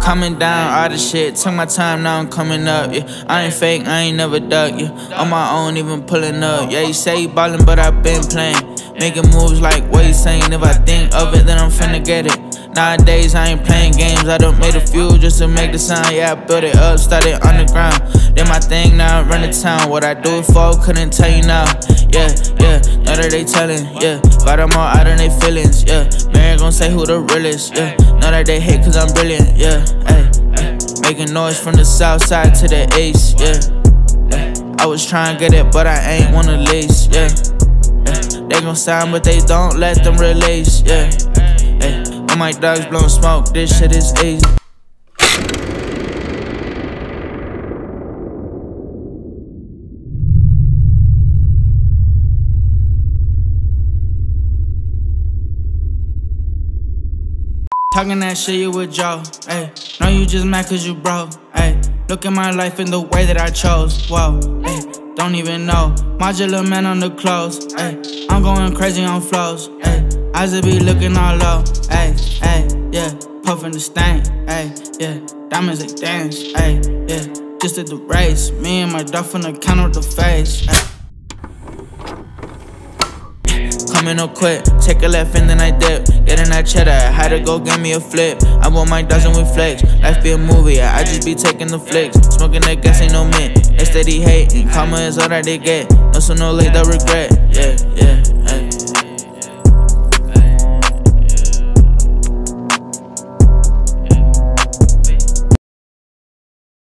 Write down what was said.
Coming down, all the shit, took my time, now I'm coming up, yeah. I ain't fake, I ain't never duck, yeah. On my own, even pulling up, yeah. You say you ballin', but I been playing. Making moves like what you saying. If I think of it, then I'm finna get it. Nowadays, I ain't playing games. I done made a few just to make the sound. Yeah, I built it up, started underground. Did my thing, now I run the town. What I do it for, couldn't tell you now. Yeah, know that they tellin', yeah. Got them all out of their feelings, yeah. Mary gon' say who the realest, yeah. Know that they hate cause I'm brilliant, yeah. Making noise from the south side to the east, yeah. I was trying to get it, but I ain't wanna lease, yeah. They gon' sign, but they don't let them release, yeah. All my dogs blowing smoke, this shit is easy. Talking that shit, you with Joe, ayy. Know you just mad cause you broke, ayy. Look at my life in the way that I chose, whoa, ayy. Don't even know, modular man on the clothes, ayy. I'm going crazy on flows, ayy. Eyes will be looking all low, ayy, yeah. Puffin' the stain, ayy, yeah. Diamonds they dance, ayy, yeah. Just at the race, me and my dog finna count up the face, ayy. Coming up quick, take a left and then I dip. Get in that cheddar, I had to go get me a flip. I want my dozen with flex. Life be a movie, I just be taking the flicks. Smoking that gas ain't no mint. They steady hating, karma is all that they get. No sooner or later they'll regret, yeah.